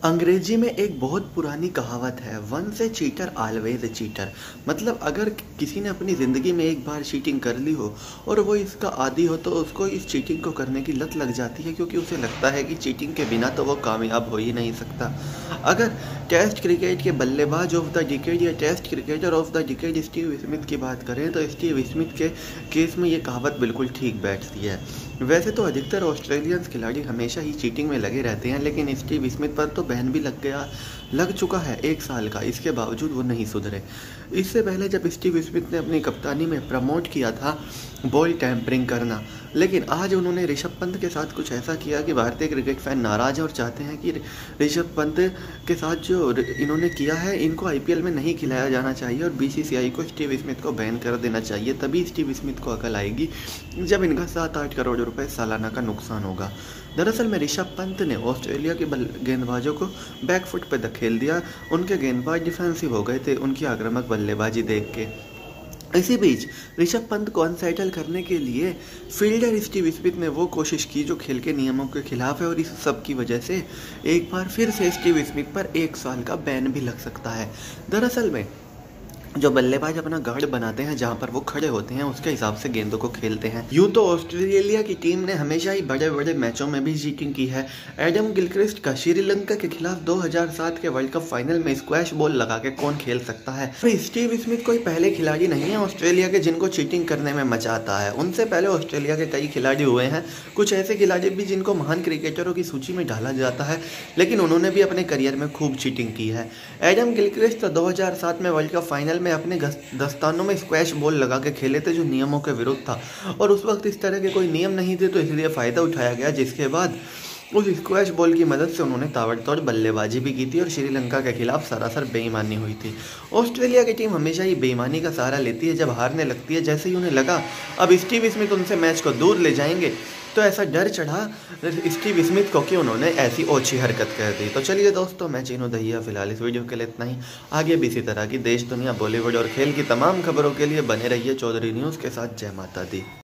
अंग्रेजी में एक बहुत पुरानी कहावत है, once a cheater always a cheater. मतलब अगर किसी ने अपनी ज़िंदगी में एक बार चीटिंग कर ली हो और वो इसका आदी हो तो उसको इस चीटिंग को करने की लत लग जाती है, क्योंकि उसे लगता है कि चीटिंग के बिना तो वो कामयाब हो ही नहीं सकता। अगर टेस्ट क्रिकेट के बल्लेबाज ऑफ द डिकेड या test cricketer of the decade Steve Smith की बात करें तो स्टीव स्मिथ के केस में ये कहावत बिल्कुल ठीक बैठती है। वैसे तो अधिकतर ऑस्ट्रेलियंस खिलाड़ी हमेशा ही चीटिंग में लगे रहते हैं, लेकिन स्टीव स्मिथ पर तो बैन भी लग चुका है 1 साल का। इसके बावजूद वो नहीं सुधरे। इससे पहले जब स्टीव स्मिथ ने अपनी कप्तानी में प्रमोट किया था बॉल टैंपरिंग करना, लेकिन आज उन्होंने ऋषभ पंत के साथ कुछ ऐसा किया कि भारतीय क्रिकेट फैन नाराज हैं और चाहते हैं कि ऋषभ पंत के साथ जो इन्होंने किया है इनको आईपीएल में नहीं खिलाया जाना चाहिए और बीसीसीआई को स्टीव स्मिथ को बैन कर देना चाहिए। तभी स्टीव स्मिथ को अकल आएगी जब इनका 7-8 करोड़ रुपए सालाना का नुकसान होगा। दरअसल में ऋषभ पंत ने ऑस्ट्रेलिया के गेंदबाजों को बैकफुट पर धकेल दिया। उनके गेंदबाज डिफेंसिव हो गए थे उनकी आक्रामक बल्लेबाजी देख के। इसी बीच ऋषभ पंत को अनसेटल करने के लिए फील्डर स्टीव स्मिथ ने वो कोशिश की जो खेल के नियमों के खिलाफ है, और इस सब की वजह से एक बार फिर से स्टीव स्मिथ पर 1 साल का बैन भी लग सकता है। दरअसल में जो बल्लेबाज अपना गार्ड बनाते हैं जहां पर वो खड़े होते हैं उसके हिसाब से गेंदों को खेलते हैं। यूं तो ऑस्ट्रेलिया की टीम ने हमेशा ही बड़े बड़े मैचों में भी चीटिंग की है। एडम गिलक्रिस्ट का श्रीलंका के खिलाफ 2007 के वर्ल्ड कप फाइनल में स्क्वैश बॉल लगा के कौन खेल सकता है। फिर स्टीव स्मिथ कोई पहले खिलाड़ी नहीं है ऑस्ट्रेलिया के जिनको चीटिंग करने में मजा आता है। उनसे पहले ऑस्ट्रेलिया के कई खिलाड़ी हुए हैं, कुछ ऐसे खिलाड़ी भी जिनको महान क्रिकेटरों की सूची में डाला जाता है, लेकिन उन्होंने भी अपने करियर में खूब चीटिंग की है। एडम गिलक्रिस्ट तो 2007 में वर्ल्ड कप फाइनल में अपने दस्तानों में स्क्वैश बॉल लगा के खेले थे जो नियमों के विरुद्ध था, और उस वक्त इस तरह के कोई नियम नहीं थे तो इसलिए फ़ायदा उठाया गया, जिसके बाद उस स्क्वैश बॉल की मदद से उन्होंने ताबड़तोड़ बल्लेबाजी भी की थी और श्रीलंका के खिलाफ सरासर बेईमानी हुई थी। ऑस्ट्रेलिया की टीम हमेशा ही बेईमानी का सहारा लेती है जब हारने लगती है। जैसे ही उन्हें लगा अब स्टीव स्मिथ उनसे मैच को दूर ले जाएंगे तो ऐसा डर चढ़ा स्टीव स्मिथ को कि उन्होंने ऐसी ओछी हरकत कर दी। तो चलिए दोस्तों, मैं चीनू दहिया फिलहाल इस वीडियो के लिए इतना ही। आगे भी इसी तरह की देश दुनिया बॉलीवुड और खेल की तमाम खबरों के लिए बने रहिए चौधरी न्यूज़ के साथ। जय माता दी।